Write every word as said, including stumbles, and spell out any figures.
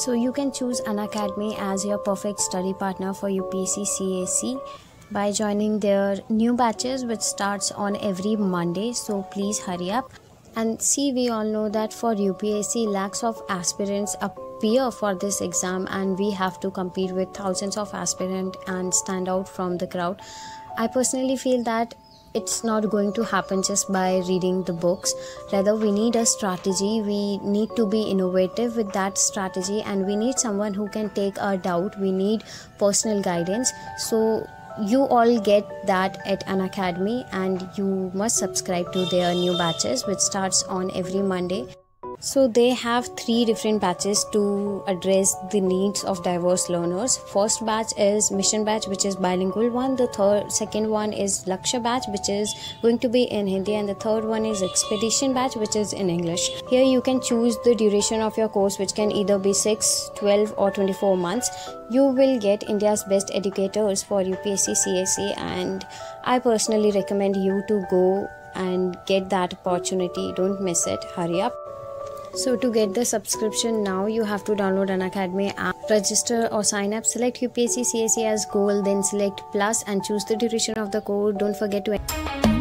So you can choose Unacademy as your perfect study partner for U P S C C A C by joining their new batches, which starts on every Monday. So please hurry up. And see, we all know that for U P S C, lakhs of aspirants appear for this exam, and we have to compete with thousands of aspirants and stand out from the crowd. I personally feel that it's not going to happen just by reading the books. Rather, we need a strategy. We need to be innovative with that strategy, and we need someone who can take our doubt. We need personal guidance. So you all get that at Unacademy, and you must subscribe to their new batches, which starts on every Monday. So they have three different batches to address the needs of diverse learners. First batch is Mission Batch, which is bilingual one. The third, second one is Lakshya Batch, which is going to be in Hindi, and the third one is Expedition Batch, which is in English. Here you can choose the duration of your course, which can either be six, twelve or twenty-four months. You will get India's best educators for U P S C C A C, and I personally recommend you to go and get that opportunity. Don't miss it. Hurry up. So to get the subscription now, you have to download Unacademy app, register or sign up, select U P S C C A C as goal, then select plus and choose the duration of the course. Don't forget to